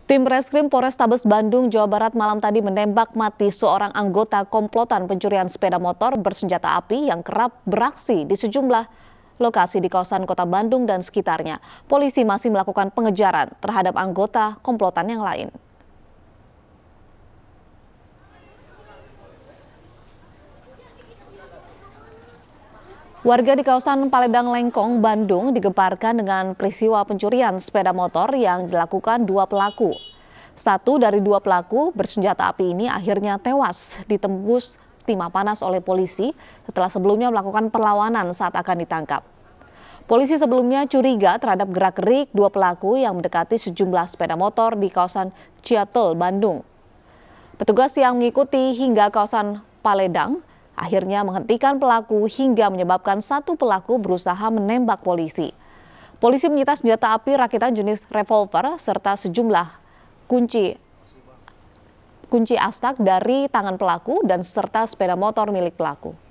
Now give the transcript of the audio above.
Tim Reskrim Polrestabes Bandung, Jawa Barat malam tadi menembak mati seorang anggota komplotan pencurian sepeda motor bersenjata api yang kerap beraksi di sejumlah lokasi di kawasan kota Bandung dan sekitarnya. Polisi masih melakukan pengejaran terhadap anggota komplotan yang lain. Warga di kawasan Paledang Lengkong, Bandung digemparkan dengan peristiwa pencurian sepeda motor yang dilakukan dua pelaku. Satu dari dua pelaku bersenjata api ini akhirnya tewas ditembus timah panas oleh polisi setelah sebelumnya melakukan perlawanan saat akan ditangkap. Polisi sebelumnya curiga terhadap gerak-gerik dua pelaku yang mendekati sejumlah sepeda motor di kawasan Ciatel, Bandung. Petugas yang mengikuti hingga kawasan Paledang akhirnya menghentikan pelaku hingga menyebabkan satu pelaku berusaha menembak polisi. Polisi menyita senjata api rakitan jenis revolver serta sejumlah kunci astak dari tangan pelaku dan serta sepeda motor milik pelaku.